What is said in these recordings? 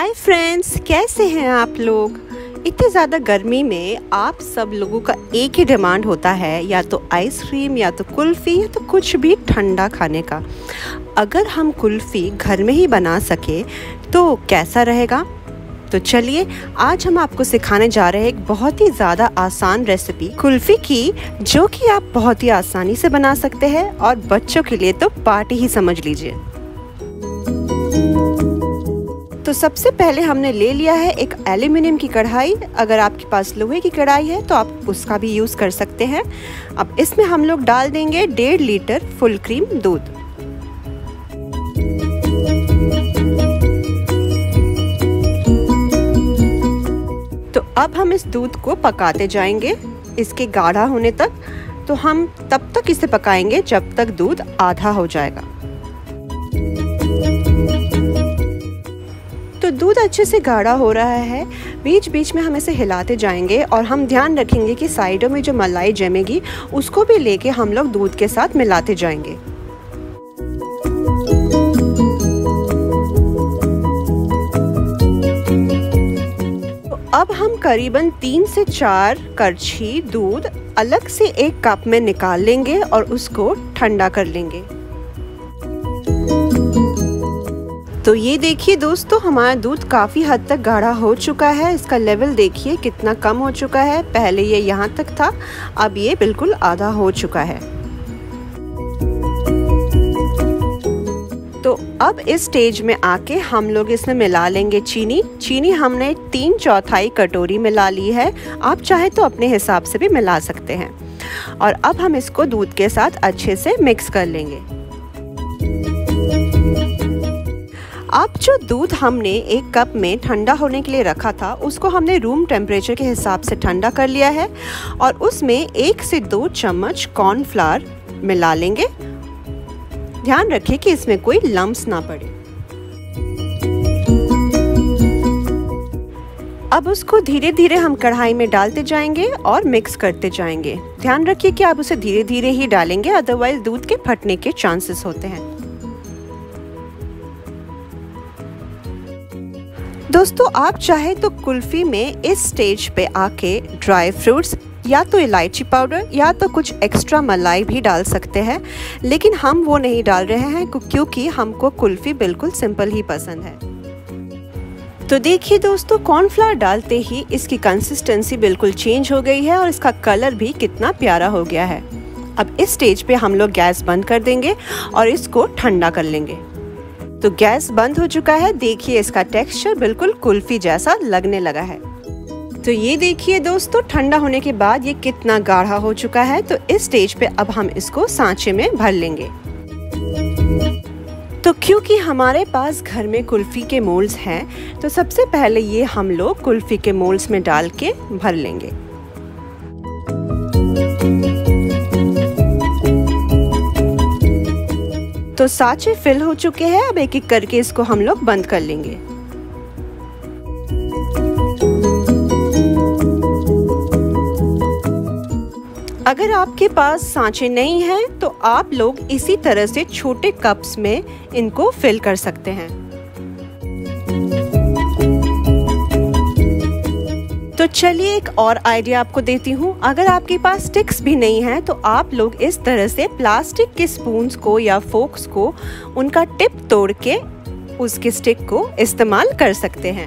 Hi friends, कैसे हैं आप लोग। इतनी ज़्यादा गर्मी में आप सब लोगों का एक ही डिमांड होता है, या तो आइसक्रीम या तो कुल्फ़ी या तो कुछ भी ठंडा खाने का। अगर हम कुल्फ़ी घर में ही बना सके तो कैसा रहेगा। तो चलिए आज हम आपको सिखाने जा रहे हैं एक बहुत ही ज़्यादा आसान रेसिपी कुल्फ़ी की, जो कि आप बहुत ही आसानी से बना सकते हैं और बच्चों के लिए तो पार्टी ही समझ लीजिए। तो सबसे पहले हमने ले लिया है एक एल्युमिनियम की कढ़ाई। अगर आपके पास लोहे की कढ़ाई है तो आप उसका भी यूज़ कर सकते हैं। अब इसमें हम लोग डाल देंगे 1.5 लीटर फुल क्रीम दूध। तो अब हम इस दूध को पकाते जाएंगे इसके गाढ़ा होने तक। तो हम तब तक इसे पकाएंगे जब तक दूध आधा हो जाएगा। तो दूध अच्छे से गाढ़ा हो रहा है, बीच बीच में हम इसे हिलाते जाएंगे और हम ध्यान रखेंगे कि साइडों में जो मलाई जमेगी उसको भी लेके हम लोग दूध के साथ मिलाते जाएंगे। तो अब हम करीबन 3 से 4 करछी दूध अलग से एक कप में निकाल लेंगे और उसको ठंडा कर लेंगे। तो ये देखिए दोस्तों, हमारा दूध काफ़ी हद तक गाढ़ा हो चुका है। इसका लेवल देखिए कितना कम हो चुका है। पहले ये यहाँ तक था, अब ये बिल्कुल आधा हो चुका है। तो अब इस स्टेज में आके हम लोग इसमें मिला लेंगे चीनी। चीनी हमने 3/4 कटोरी मिला ली है। आप चाहे तो अपने हिसाब से भी मिला सकते हैं। और अब हम इसको दूध के साथ अच्छे से मिक्स कर लेंगे। अब जो दूध हमने एक कप में ठंडा होने के लिए रखा था उसको हमने रूम टेम्परेचर के हिसाब से ठंडा कर लिया है और उसमें 1 से 2 चम्मच कॉर्नफ्लावर मिला लेंगे। ध्यान रखिए कि इसमें कोई लम्स ना पड़े। अब उसको धीरे धीरे हम कढ़ाई में डालते जाएंगे और मिक्स करते जाएंगे। ध्यान रखिए कि आप उसे धीरे धीरे ही डालेंगे, अदरवाइज दूध के फटने के चांसेस होते हैं। दोस्तों आप चाहे तो कुल्फ़ी में इस स्टेज पे आके ड्राई फ्रूट्स या तो इलायची पाउडर या तो कुछ एक्स्ट्रा मलाई भी डाल सकते हैं, लेकिन हम वो नहीं डाल रहे हैं क्योंकि हमको कुल्फ़ी बिल्कुल सिंपल ही पसंद है। तो देखिए दोस्तों, कॉर्नफ्लावर डालते ही इसकी कंसिस्टेंसी बिल्कुल चेंज हो गई है और इसका कलर भी कितना प्यारा हो गया है। अब इस स्टेज पे हम लोग गैस बंद कर देंगे और इसको ठंडा कर लेंगे। तो गैस बंद हो चुका है। देखिए इसका टेक्सचर बिल्कुल कुल्फ़ी जैसा लगने लगा है। तो ये देखिए दोस्तों, ठंडा होने के बाद ये कितना गाढ़ा हो चुका है। तो इस स्टेज पे अब हम इसको सांचे में भर लेंगे। तो क्योंकि हमारे पास घर में कुल्फ़ी के मोल्ड्स हैं, तो सबसे पहले ये हम लोग कुल्फ़ी के मोल्ड्स में डाल के भर लेंगे। तो सांचे फिल हो चुके हैं। अब एक एक करके इसको हम लोग बंद कर लेंगे। अगर आपके पास सांचे नहीं हैं तो आप लोग इसी तरह से छोटे कप्स में इनको फिल कर सकते हैं। तो चलिए एक और आइडिया आपको देती हूँ। अगर आपके पास स्टिक्स भी नहीं है तो आप लोग इस तरह से प्लास्टिक के स्पून्स को या फोक्स को उनका टिप तोड़ के उसके स्टिक को इस्तेमाल कर सकते हैं।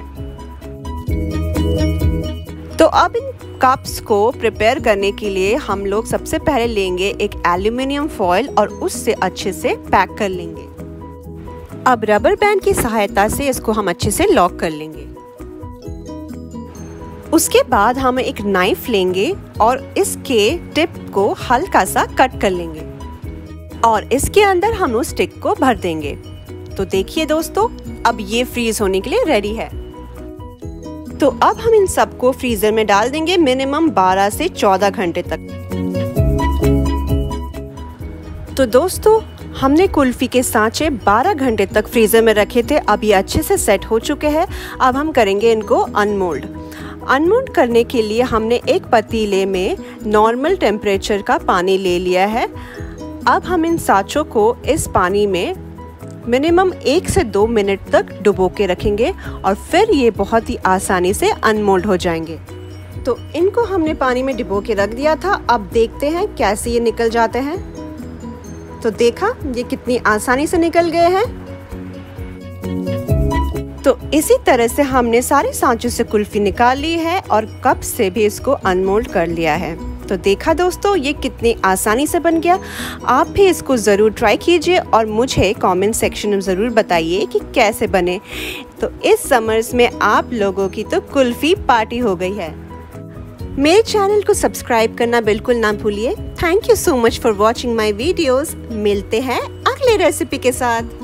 तो अब इन कप्स को प्रिपेयर करने के लिए हम लोग सबसे पहले लेंगे एक एल्युमिनियम फॉयल और उससे अच्छे से पैक कर लेंगे। अब रबर बैंड की सहायता से इसको हम अच्छे से लॉक कर लेंगे। उसके बाद हम एक नाइफ लेंगे और इसके टिप को हल्का सा कट कर लेंगे और इसके अंदर हम उस स्टिक को भर देंगे। तो देखिए दोस्तों, अब ये फ्रीज होने के लिए रेडी है। तो अब हम इन सबको फ्रीजर में डाल देंगे मिनिमम 12 से 14 घंटे तक। तो दोस्तों हमने कुल्फ़ी के सांचे 12 घंटे तक फ्रीजर में रखे थे। अब ये अच्छे से सेट हो चुके हैं। अब हम करेंगे इनको अनमोल्ड। अनमोल्ड करने के लिए हमने एक पतीले में नॉर्मल टेम्परेचर का पानी ले लिया है। अब हम इन सांचों को इस पानी में मिनिमम 1 से 2 मिनट तक डुबो के रखेंगे और फिर ये बहुत ही आसानी से अनमोल्ड हो जाएंगे। तो इनको हमने पानी में डुबो के रख दिया था। अब देखते हैं कैसे ये निकल जाते हैं। तो देखा, ये कितनी आसानी से निकल गए हैं। तो इसी तरह से हमने सारे सांचों से कुल्फी निकाल ली है और कप से भी इसको अनमोल्ड कर लिया है। तो देखा दोस्तों, ये कितनी आसानी से बन गया। आप भी इसको ज़रूर ट्राई कीजिए और मुझे कमेंट सेक्शन में ज़रूर बताइए कि कैसे बने। तो इस समर्स में आप लोगों की तो कुल्फी पार्टी हो गई है। मेरे चैनल को सब्सक्राइब करना बिल्कुल ना भूलिए। Thank you so much for watching my videos. मिलते हैं अगले रेसिपी के साथ।